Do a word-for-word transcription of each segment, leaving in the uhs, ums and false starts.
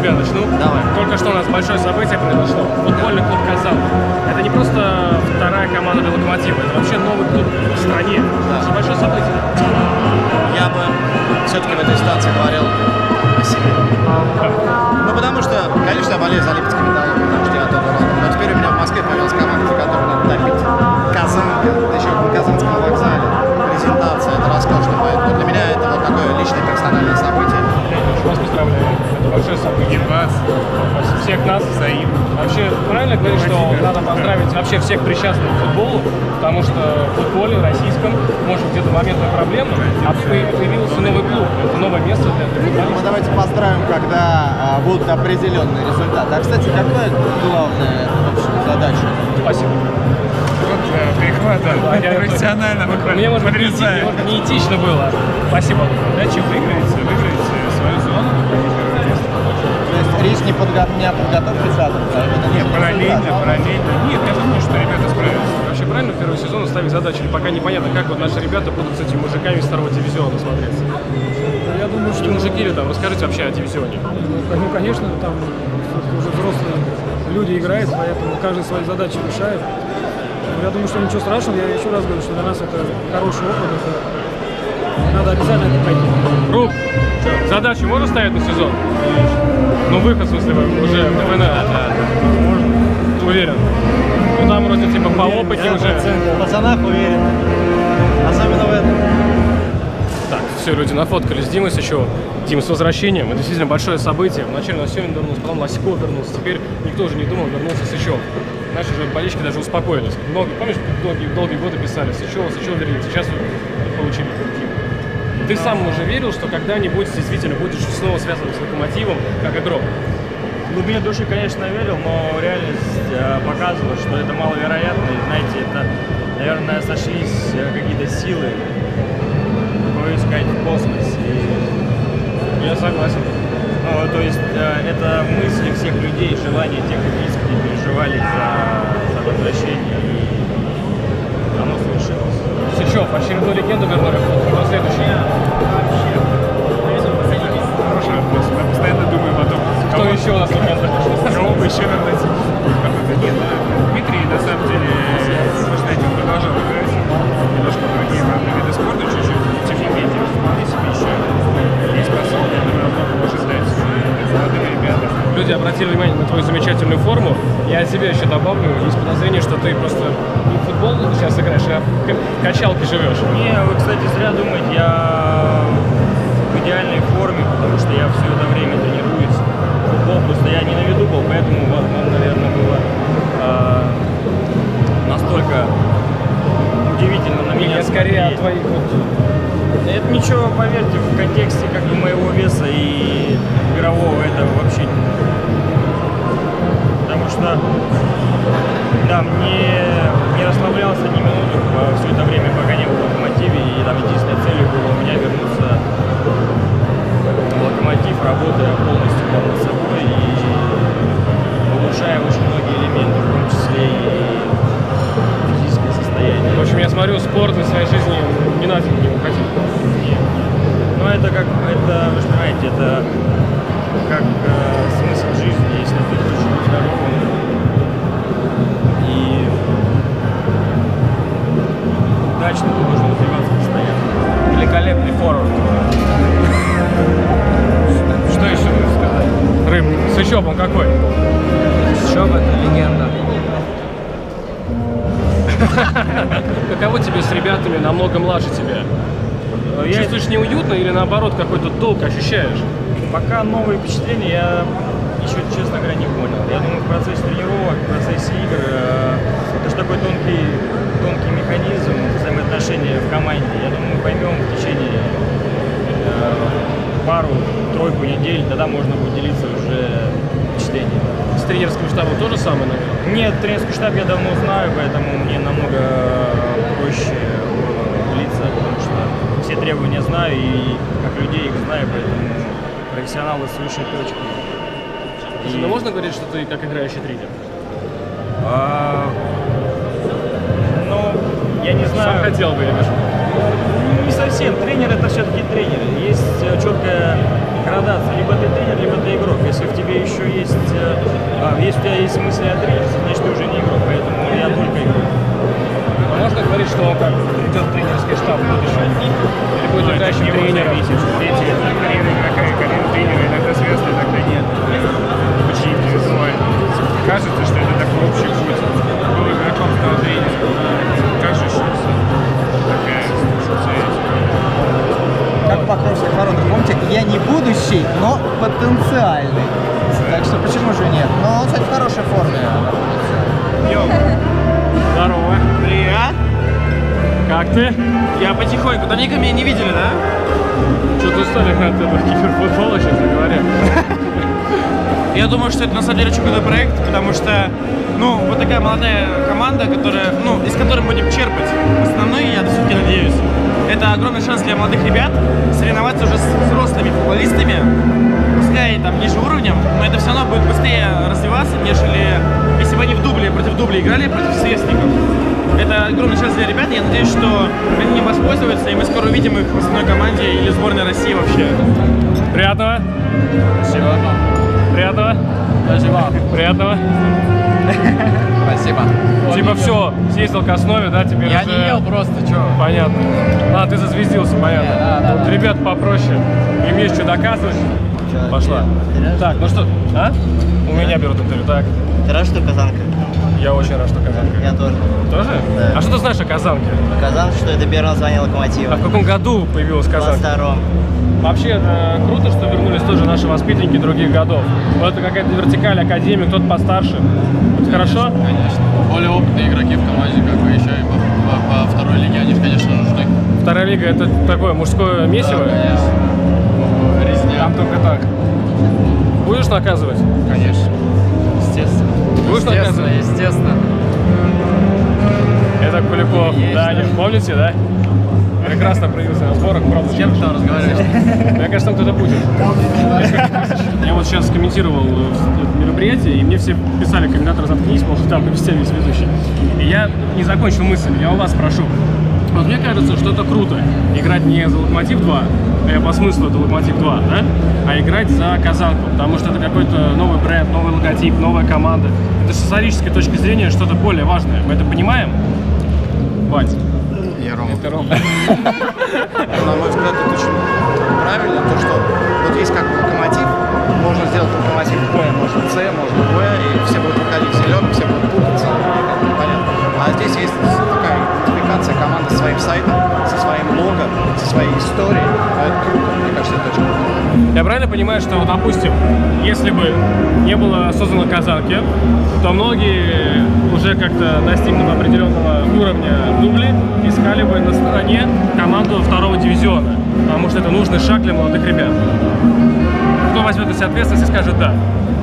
тебя начну. Давай. Только что у нас большое событие произошло. Футбольный клуб «Казан». Это не просто вторая команда для «Локомотива», это вообще новый клуб в стране. Да. Это большое событие. Я бы все-таки в этой ситуации говорил о себе. Ну, потому что, конечно, я болею за липецкий металлург, потому что я оттуда родом. Но теперь у меня в Москве появилась команда, за которую надо топить. Казанка, да еще на Казанском вокзале. Презентация, это роскошно. Поэтому для меня это вот такое личное персональное событие. Вас поздравляю. Это большое событие. Вас. Всех нас. Взаимно. Вообще, правильно говоришь, что Спасибо. надо поздравить вообще всех причастных к футболу, потому что в футболе российском, может, где-то моментная проблема, а появился новый клуб, это новое место для Мы футболистов. давайте поздравим, когда а, будут определенные результаты. А, кстати, какая главная в общем, задача? Спасибо. Вот э, перехват, да, Да, я- профессионально буквально Мне, может быть, не, подрезает. может, неэтично было. Спасибо. Удачи, выиграете, выиграете свою зону, первое место. То есть речь не, подго... не о подготовке задом, а именно Нет, результат. параллельно, параллельно. Нет, я думаю, что ребята справятся. Вообще правильно в первый сезон ставить задачи? Или пока непонятно, как вот наши ребята будут с этими мужиками из второго дивизиона смотреться? Я думаю, И что, мужики ли там, расскажите вообще о дивизионе. ну, конечно, там уже взрослые люди играют, поэтому каждый свои задачи решает. Но я думаю, что ничего страшного. Я еще раз говорю, что для нас это хороший опыт. Это... Надо обязательно это пройти. Руб, задачи можно ставить на сезон? Ну, выход, в смысле, уже в ДВН. Да, да, да. Можно? Уверен. Ну, там вроде типа по опыте уже. В пацанах уверен. Особенно в этом. Так, все, люди нафоткались с Димой еще. Дим, с возвращением. Это действительно большое событие. Вначале на Семин вернулся, потом Лосиков вернулся. Теперь никто уже не думал, вернулся Сычев. Наши же болельщики даже успокоились. Много, помнишь, долгие, долгие годы писали Сычев, Сычев вернется. Сейчас вот получили Диму. Ты сам уже верил, что когда-нибудь действительно будешь снова связан с Локомотивом как игрок? В глубине души, конечно, верил, но реальность э, показывала, что это маловероятно. И, знаете, это, наверное, сошлись э, какие-то силы, боюсь сказать, в космосе. И, Я согласен. ну, то есть э, это мысли всех людей, желания тех, кто искренне переживали за, за возвращение. И оно совершилось. Сычев, очередную легенду вернули в следующий. Хороший вопрос. Я постоянно думаю потом, Кто кого, еще у нас легенда? кого бы еще вернуть. Нет, ну, Дмитрий, на самом деле, вы знаете, он продолжал играть. Немножко другие разные виды спорта, чуть-чуть. Тем не менее, вполне себе еще есть способность. Я думаю, много может дать молодым ребятам. Люди обратили внимание на твою замечательную форму. Я от себя еще добавлю. Есть подозрение, что ты просто не в футбол сейчас играешь, а в качалке живешь. Не, вы, кстати, зря думаете, я в идеальной форме, потому что я все это время тренируюсь. Футбол просто я не на виду был, поэтому, возможно, наверное, было э, настолько удивительно на меня. Я скорее от смотреть. твоих вот... Это ничего, поверьте, в контексте как бы моего веса и игрового это вообще не. Потому что, да, мне не расслаблялся ни минуты все это время, пока не был в Локомотиве, и там единственной целью было у меня вернуться в Локомотив, работая полностью над собой и улучшая очень многие элементы, в том числе и физическое состояние. В общем, я смотрю, спорт из своей жизни не на день не уходил. Нет. Но это как, это, вы же понимаете, это как э, смысл жизни, если ты хочешь быть здоровым и удачно, ты должен развиваться постоянно. Великолепный форвард. Что еще можно сказать? Рыб, Сычев он какой? Сычев — это легенда. Каково тебе с ребятами намного младше тебя? Я Чувствуешь неуютно или наоборот какой-то долг ощущаешь? пока новые впечатления я еще, честно говоря, не понял. Я думаю, в процессе тренировок, в процессе игр, э, это же такой тонкий, тонкий механизм взаимоотношения в команде. Я думаю, мы поймем в течение э, пару-тройку недель, тогда можно будет делиться уже впечатлениями. С тренерским штабом то же самое, наверное? Нет, тренерский штаб я давно знаю, поэтому мне намного проще влиться, потому что все требования знаю и как людей их знаю, поэтому профессионалы с высшей точки. И... Ну, можно говорить, что ты как играющий тренер? А, ну, я не знаю. Сам хотел бы, я вижу. Не совсем. Тренер — это все-таки тренер. Есть четкая градация. Либо ты тренер, либо ты игрок. Если в тебе еще есть, э, а, если у тебя есть мысли о тренерстве, значит ты уже не игрок. Поэтому я только игрок. А можно говорить, что он как придет в тренерский штаб в будущем? Или будет играющим тренером? Видите, карьера игрока и карьера тренера иногда связаны, иногда нет. Очень индивидуально. Кажется, что это такой общий путь. Был игроком, стал тренером. Как же сейчас такая связь? Как в Покровских воротах, помните, я не будущий, но потенциальный. Так что почему же нет? Но он, кстати, в хорошей форме находится. Йоу, Здорово. привет! Как ты? Я потихоньку, давненько меня не видели, да? Что-то устали от этого киберфутбола, честно говоря. Я думаю, что это на самом деле очень крутой проект, потому что, ну, вот такая молодая команда, которая, ну, из которой мы будем черпать основные, я все-таки надеюсь. Это огромный шанс для молодых ребят соревноваться уже с взрослыми футболистами, пускай там ниже уровнем, но это все равно будет быстрее развиваться, нежели если бы они в дубле против дубля играли против сверстников. Это огромный шанс для ребят, и я надеюсь, что они им воспользуются, и мы скоро увидим их в основной команде или в сборной России вообще. Приятного. Спасибо. Приятного. Спасибо. Приятного. Спасибо. Типа все, съездил к основе, да, теперь Я уже... не ел просто, чё? Понятно. А, ты зазвездился, понятно. Не, да, да, вот да. ребят попроще. Им есть что доказывать. Пошла. Так, ну что, а? У меня берут интервью, так. Ты рад, что Казанка? Я очень рад, что Казанка. Я тоже. Тоже? Да. А что ты знаешь о Казанке? Казанка, что это первое название Локомотива. А в каком году появилась Казанка? втором. Вообще э, круто, что вернулись тоже наши воспитанники других годов. Вот это какая-то вертикаль академии, кто-то постарше. Это хорошо? Конечно. Более опытные игроки в команде, как бы еще и по, по, по второй лиге, они же, конечно, нужны. Вторая лига это такое мужское месиво? Да, конечно. Резня. Там только так. Будешь наказывать? Конечно. Естественно. Будешь наказывать? естественно. Это Куликов. Есть, Да, да. не помните, да? Прекрасно проявился на сборах, правда. С кем ты там разговариваешь? Мне кажется, там кто-то будет. Я вот сейчас комментировал мероприятие, и мне все писали, комментатор, заткнись, может, там везде весь ведущий. И я не закончил мысль, я у вас спрошу. Вот мне кажется, что это круто, играть не за Локомотив два, э, по смыслу это Локомотив два, да? А играть за Казанку, потому что это какой-то новый бренд, новый логотип, новая команда. Это с исторической точки зрения что-то более важное. Мы это понимаем? Вать. Я Рома. Это Рома. На мой взгляд, это очень правильно, то, что вот есть как локомотив, можно сделать локомотив Б, можно С, можно Б, и все будут выходить в зеленый, все будут путаться, и как бы понятно. А здесь есть такая идентификация команды со своим сайтом, со своим лого, со своей историей. Это круто, мне кажется, это очень круто. Я правильно понимаю, что, вот, допустим, если бы не было создано Казанки, то многие уже как-то достигнув определенного уровня дубли искали бы на стороне команду второго дивизиона, потому что это нужный шаг для молодых ребят. Кто возьмет на себя ответственность и скажет «да»?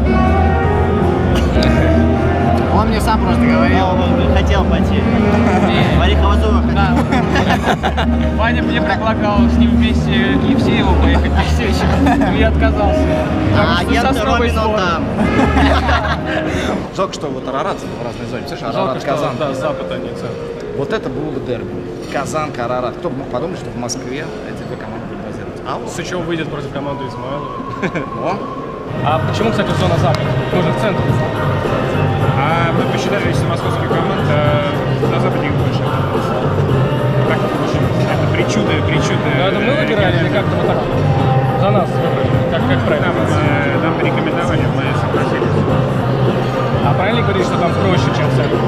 Он мне сам просто говорил. Он хотел пойти. Варихова Зуба. Ваня мне предлагал с ним вместе к Евсееву поехать на встречу, но я отказался. А Потому что агент Сосновый Ромина спор. там. Жалко, что вот Арарат в разной зоне. Слышишь, Жалко, Арарат, что Казан. да, Запад, они центр. Вот это было бы дерби. Казанка, Арарат. Кто бы мог подумать, что в Москве эти две команды будут базироваться. А вот. Сычев выйдет против команды Измайлова. О, А почему, кстати, зона Запад? Мы же в центре. А мы посчитали, если московских команд, то на Западе их больше. Как это очень? Это причуды, причуды. Ну, это мы выбирали или как-то вот так за нас выбрали? Как, как правильно? Нам, э, нам порекомендовали, мы согласились. А правильно говоришь, что там проще, чем в центре?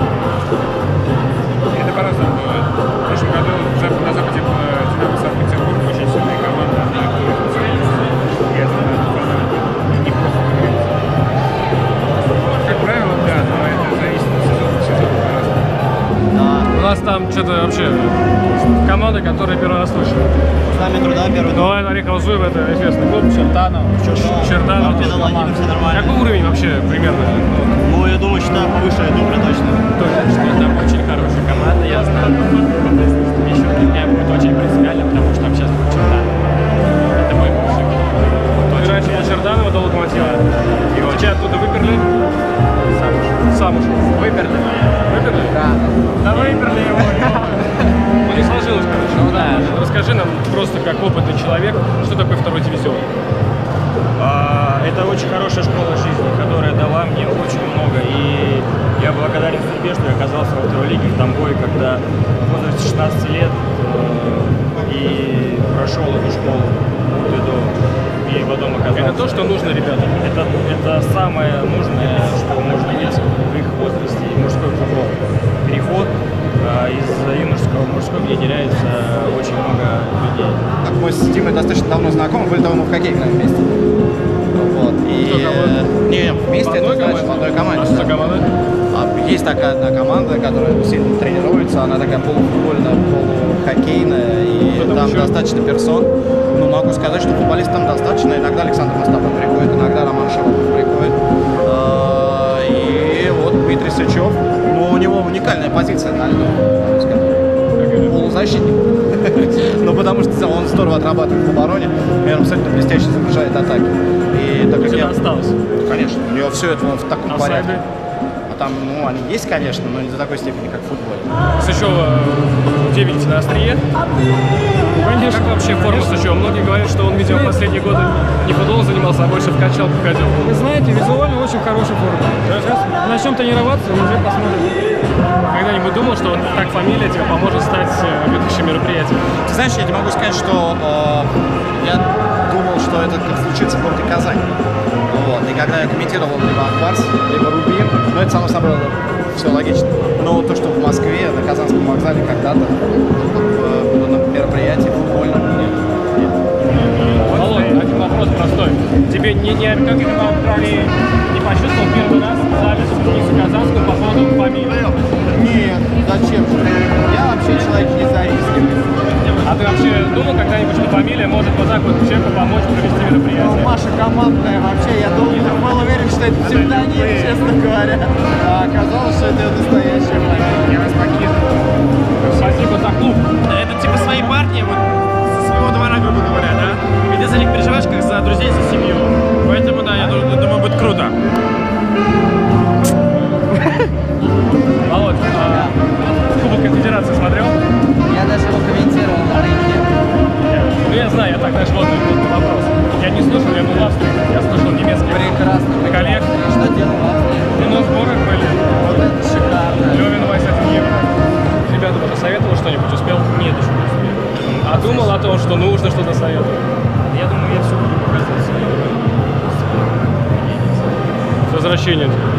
Это по-разному бывает. В прошлом году в Зап- на Западе была Динамо Санкт-Петербург, очень сильная команда, она легко их устроилась. И это неплохо выглядит. Как правило, да, но это зависит от сезона к сезону по-разному. У нас там что-то вообще команды, которые первый раз слышали. с нами труда первый. Ну, это Орехово Зуево, это известный клуб. Чертанов. Чертанов. Победа Владимир, все нормально. Какой уровень вообще примерно? Ну, я думаю, что повыше Дубля точно. Что там очень хорошая команда, я знаю. Еще для меня будет очень принципиально, потому что там сейчас будет Чертанов. Это мой бывший клуб. Ты раньше был Черданова до Локомотива. Его тебя оттуда выперли? Сам ушел. Сам ушел. Выперли. Выперли? Да. Да выперли его. Ну не сложилось, короче. Ну да. Расскажи. расскажи нам просто как опытный человек, что такое второй дивизион. А, Это очень хорошая школа жизни, которая дала мне очень много. И я благодарен судьбе, что я оказался во второй лиге в Тамбове, когда в возрасте шестнадцати лет э, и прошел эту школу от и до. И потом оказался. Это то, что нужно ребятам. Это, это самое нужное, что можно иметь в их возрасте. И мужской футбол. Переход э, из юношеского в мужской, где теряется очень много людей. Так, мы с Димой достаточно давно знакомы, были давно в хоккей играли вместе. Вот. И Кто, кого? не, вместе, В это одной значит, команде? в одной команде. А что да. за команда? А есть такая одна команда, которая сильно тренируется, она такая полуфутбольная, полухоккейная, и Кто там там еще? достаточно персон. Ну, могу сказать, что футболистов там достаточно. Иногда Александр Мостапов приходит, иногда Роман Шилов приходит. А, И вот Дмитрий Сычев, ну, у него уникальная позиция на льду, можно сказать. Полузащитник. Ну, потому что он здорово отрабатывает в обороне, и он абсолютно блестяще завершает атаки. И так как Что я... осталось? Конечно, у него все это в таком Офсайды? порядке. А там, ну, они есть, конечно, но не до такой степени, как в футболе. Сычева где видите, на острие? Конечно. Как вообще форма Сычева? Многие говорят, что он, видимо, последние годы не футболом занимался, а больше в качалку ходил. Вы знаете, визуально очень хорошая форма. Сейчас начнем тренироваться, и уже посмотрим. Когда-нибудь думал, что он, так фамилия тебе поможет стать э, ведущим мероприятием? Ты знаешь, я не могу сказать, что э, я думал, что это как случится в городе Казань. Вот. И когда я комментировал либо Акбарс, либо Рубин, ну это само собой все логично. Но то, что в Москве, на Казанском вокзале когда-то было на мероприятии футбольном, нет. нет. Володь, один вопрос простой. Тебе не, не, как это в Австралии не почувствовал первый раз зависть к Денису Казанскому по поводу фамилии? Нет, зачем же? Я вообще человек независимый. А ты вообще думал когда-нибудь, что фамилия может вот так вот человеку помочь провести мероприятие? Маша командная вообще, я долго был уверен, что это псевдоним, честно говоря. А оказалось, что это настоящая фамилия. Я вас покину. Спасибо за клуб. Это типа свои парни, вот со своего двора, грубо говоря, да? И ты за них переживаешь, как за друзей, за семью. Поэтому, да, я думаю, думаю, будет круто. Володь, а Кубок Конфедерации смотрел? Я даже его комментировал на рынке. Ну я знаю, я так, знаешь, вот этот вопрос. Я не слышал, я был в Австрии, я слышал немецкий. Прекрасно. Коллег. И что делал в Австрии? Ну, на сборах были. Вот это шикарно. Левин Вайс один евро. Ребятам уже советовал что-нибудь, успел? Нет, еще не успел. А думал о том, что нужно что-то советовать? Я думаю, я все буду показывать свои. С возвращением.